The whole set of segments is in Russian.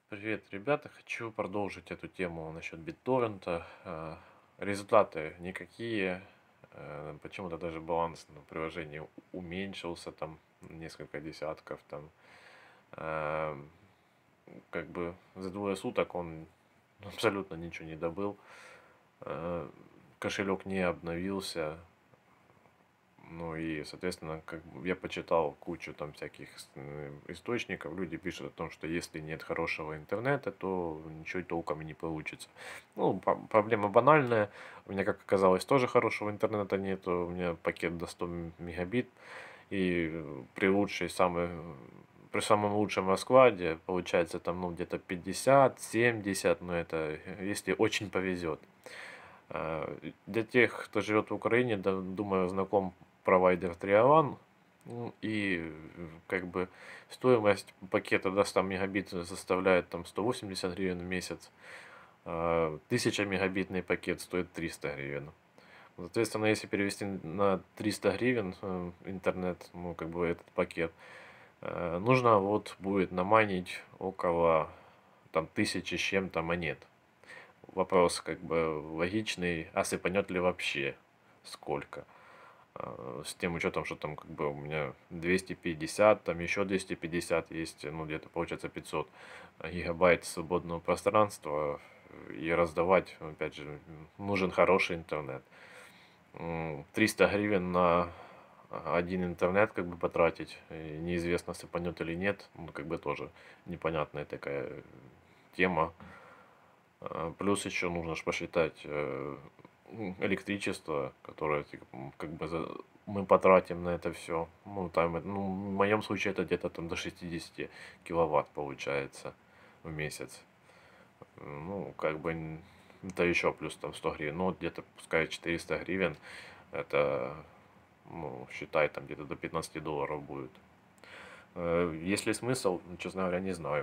Привет, ребята. Хочу продолжить эту тему насчет BitTorrent. Результаты никакие. Почему-то даже баланс на приложении уменьшился там на несколько десятков. Там, э, как бы за двое суток он абсолютно ничего не добыл. Э, Кошелек не обновился. Ну и, соответственно, как бы я почитал кучу там всяких источников. Люди пишут о том, что если нет хорошего интернета, то ничего толком и не получится. Ну, проблема банальная. У меня, как оказалось, тоже хорошего интернета нет. У меня пакет до 100 мегабит. И при самом лучшем раскладе получается там, ну, где-то 50-70, но это если очень повезет. Для тех, кто живет в Украине, да, думаю, знаком провайдер Триолан. Ну, и как бы стоимость пакета до 100 мегабит составляет там 180 гривен в месяц. 1000 мегабитный пакет стоит 300 гривен. Соответственно, если перевести на 300 гривен интернет, ну, как бы этот пакет, нужно вот будет намайнить около там 1000 с чем-то монет. Вопрос как бы логичный, а сыпанет ли вообще? Сколько? С тем учетом, что там как бы у меня 250, там еще 250 есть, ну где-то получается 500 гигабайт свободного пространства. И раздавать, опять же, нужен хороший интернет. 300 гривен на один интернет как бы потратить, и неизвестно, сыпанет или нет, ну как бы тоже непонятная такая тема. Плюс еще нужно ж посчитать электричество, которое типа, как бы мы потратим на это все. Ну, там, ну, в моем случае это где-то там до 60 киловатт получается в месяц. Ну, как бы это еще плюс там 100 гривен. Ну, вот где-то пускай 400 гривен. Это, ну, считай, там где-то до 15 долларов будет. Есть ли смысл? Честно говоря, не знаю.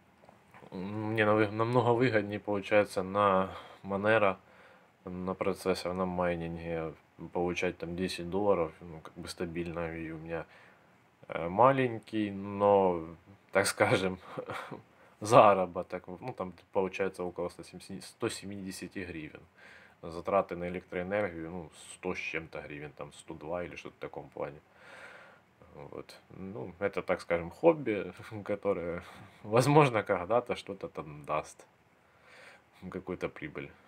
Мне намного выгоднее получается на Monero, на процессорном майнинге получать там 10 долларов, ну, как бы стабильно. И у меня маленький, но, так скажем, заработок. Ну, там получается около 170 гривен. Затраты на электроэнергию, ну, 100 с чем-то гривен, там 102 или что-то в таком плане. Вот. Ну, это, так скажем, хобби, которое, возможно, когда-то что-то там даст, какую-то прибыль.